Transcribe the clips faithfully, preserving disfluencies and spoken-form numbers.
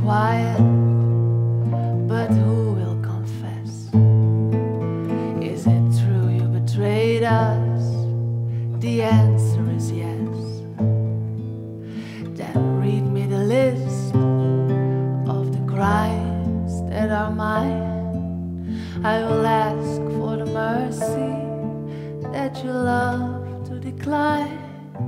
quiet, but who will confess? Is it true you betrayed us? The answer is yes. Then read me the list of the crimes that are mine. I will ask for the mercy that you love to decline.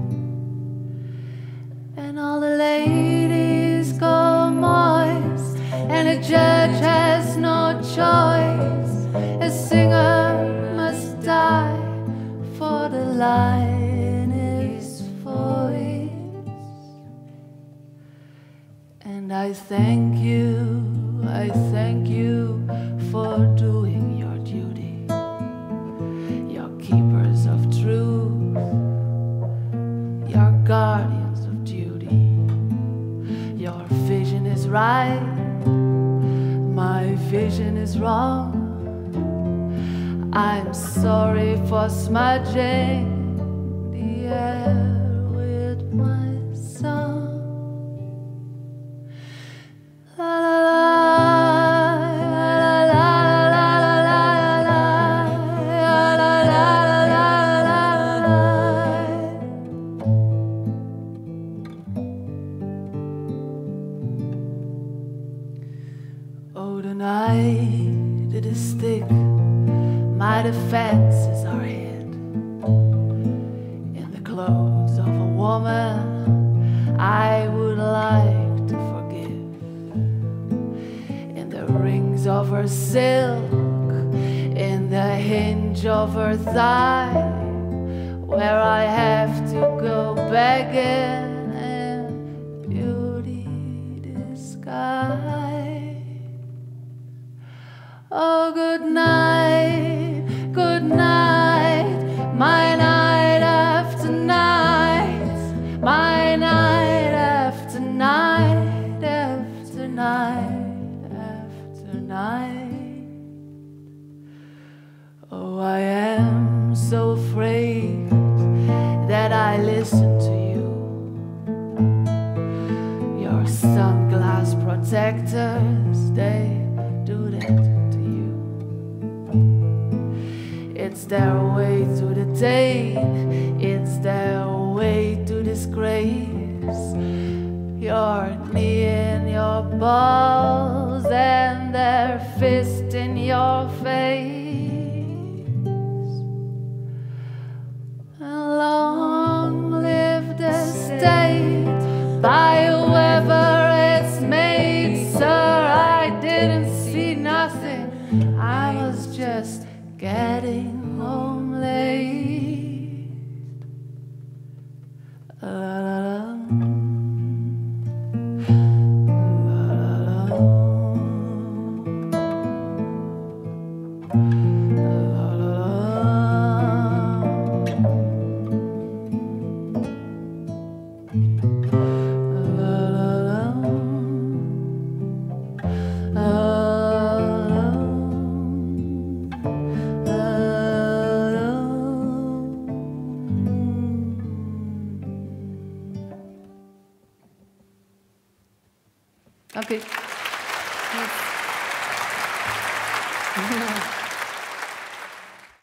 And all the ladies go moist, and the judge has no choice. A singer must die for the lie in his voice. And I thank you, I thank you for doing your duty. You're keepers of truth, you're guardians of duty. Your vision is right, my vision is wrong. I'm sorry for smudging the air with my song. La la la la la la la la la la la. Oh, the night it is thick, my defenses are hid in the clothes of a woman I would like to forgive, in the rings of her silk, in the hinge of her thigh, where I have to go begging in beauty disguise. Oh, good night, good night, my night after night, my night after night, after night, after night. Oh, I am so afraid that I listen to you. Your sunglass protectors, they do that. It's their way to detain, it's their way to disgrace your knee in your balls and their fist in your face. And long live the state by whoever it's made, sir. I didn't see nothing, I was just getting home late. La, la, la. Okay. Yes.